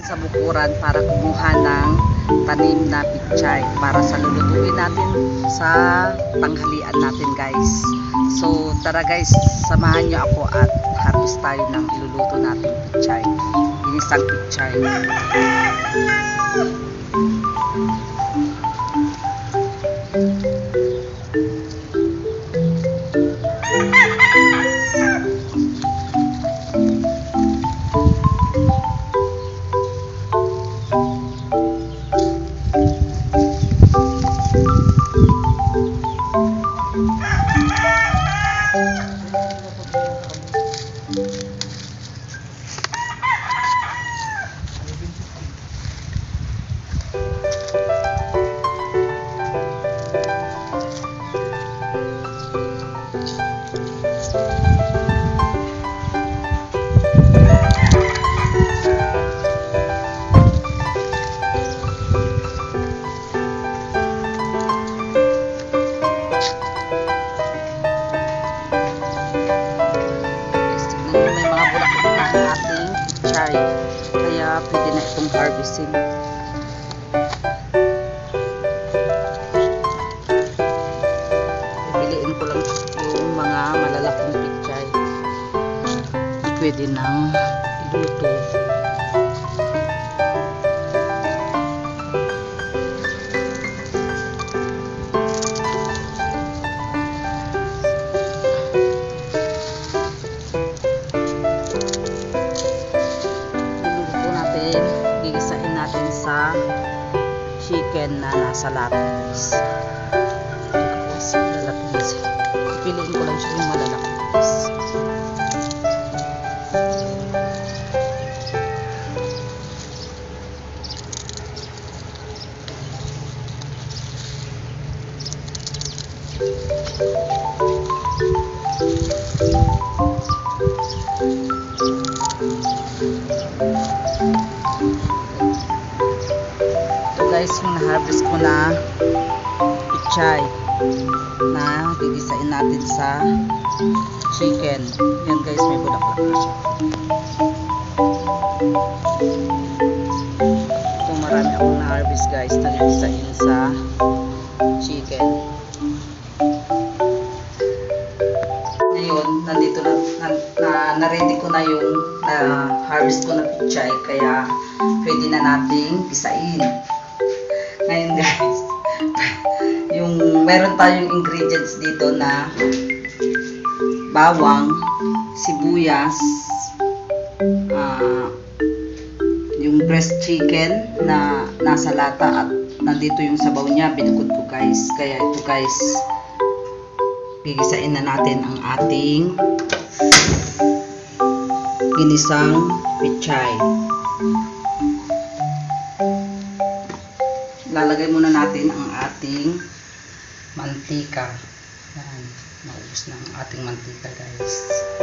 sa bukuran para kumuha ng tanim na pichay para sa lulutuin natin sa tanghalian natin guys. So tara guys, samahan nyo ako at harvest tayo ng iluluto natin pichay, inisang pichay. Kaya pwede na itong harvesting. Pipiliin ko lang yung mga malalaking pichay na pwede nang iluto. Sa chicken na nasa lata guys. Tapos lalaki. Piliin ko lang siya yung malalaki guys. Guys, yung na-harvest ko na pichay na gigisain natin sa chicken. Yan guys, may bulaklak na siya. Ito marami akong na-harvest guys na gigisain sa chicken. Ngayon, nandito na ready ko na yung harvest ko na pichay, kaya pwede na nating gisain. Ngayon guys, yung meron tayong ingredients dito na bawang, sibuyas, yung breast chicken na nasa lata, at nandito yung sabaw niya, binukod ko guys. Kaya ito guys, gigisain na natin ang ating ginisang pichay. Lalagay muna natin ang ating mantika. Yan, naubos na ang ating mantika guys.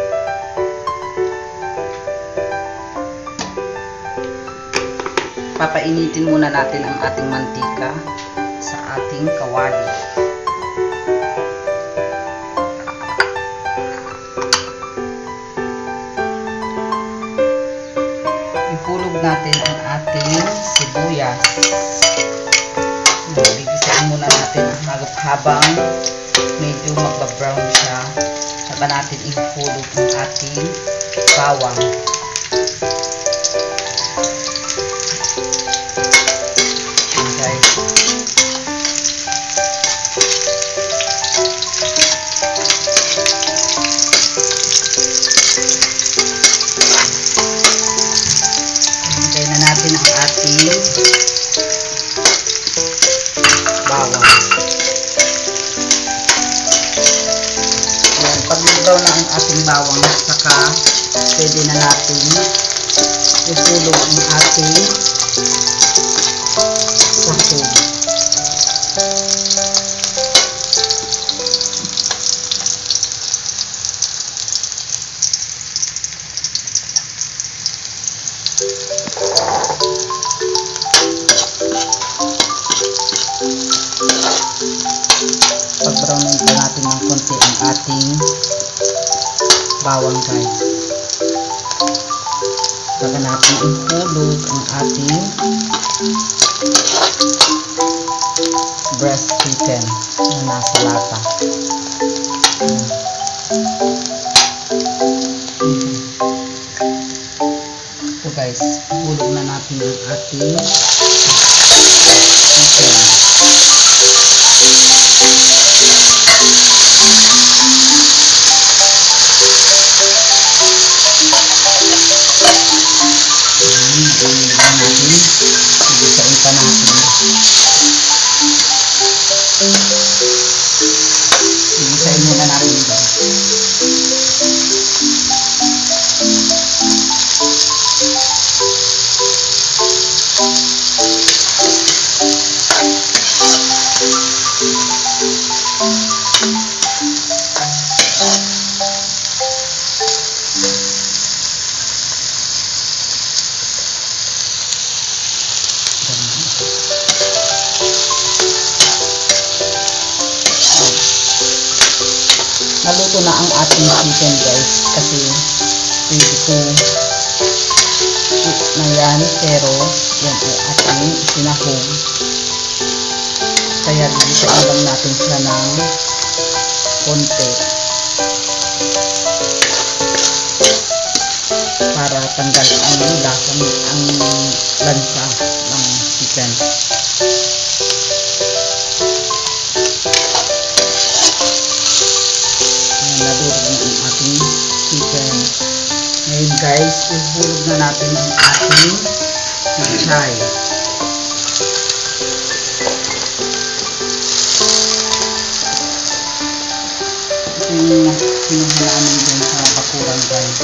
Papainitin muna natin ang ating mantika sa ating kawali. Ipulog natin ang ating sibuyas. Gigisain muna natin habang medyo magba-brown siya. Saka natin ihulog ang ating bawang. Okay. Ilagay na natin ang ating bawang. Ayan, pag nag-brown na ang ating bawang, saka pwede na natin ihulog ang ating sahog. Pag-brownin po natin ng konti ang ating bawang guys. Saka natin ihulog ang ating breast chicken na nasa lata. So guys, hulog na natin ang ating chicken. Ibisain pa natin. Ibisain muna natin ito. Naluto na ang ating chicken guys, kasi ready to eat na yan, pero yan ay ating sinahog. Kaya bilisan lang natin siya ng konti para tanggal ang lasa, ang lansa ng chicken. Nadurog na ang ating chicken. Ngayon guys, ihulog na natin ang ating pichay. Ito yung pinuha namin dyan sa bakuran guys.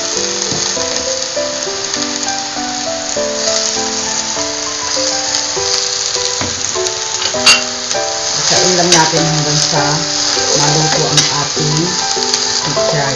Isain lang natin hanggang sa maluto ang ating pichay.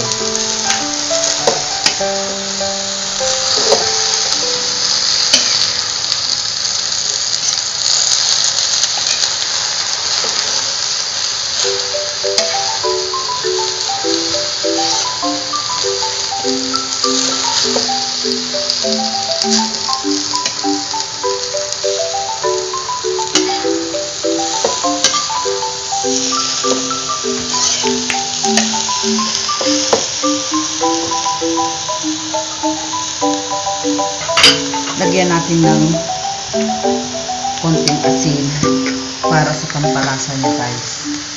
Lagyan natin ng konting asin para sa pampalasa niya guys.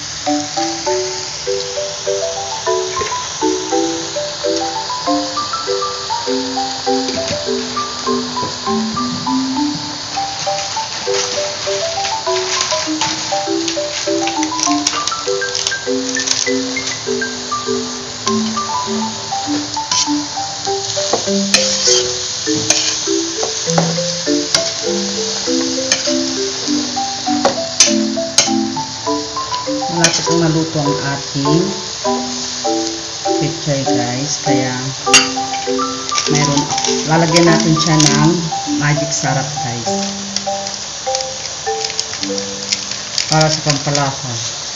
Malapit ang naluto ang ating pichay guys, kaya lalagyan natin siya ng magic sarap guys para sa pampalasa.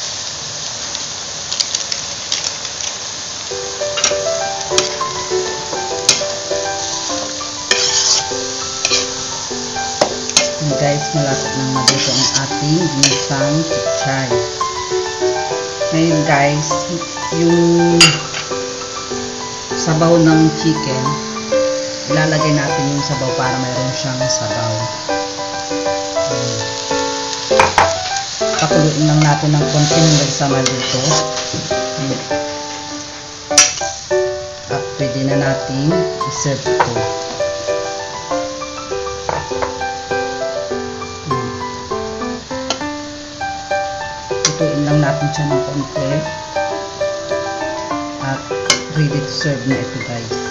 Guys, malapit nang maluto ang ating ginisang pichay. Ngayon guys, yung sabaw ng chicken, ilalagay natin yung sabaw para mayroon siyang sabaw. Pakuluin lang natin ng konti hanggang sa maluto. At pwede na natin i-serve ito. Lutuin lang natin siya ng konti at ready to serve na ito guys.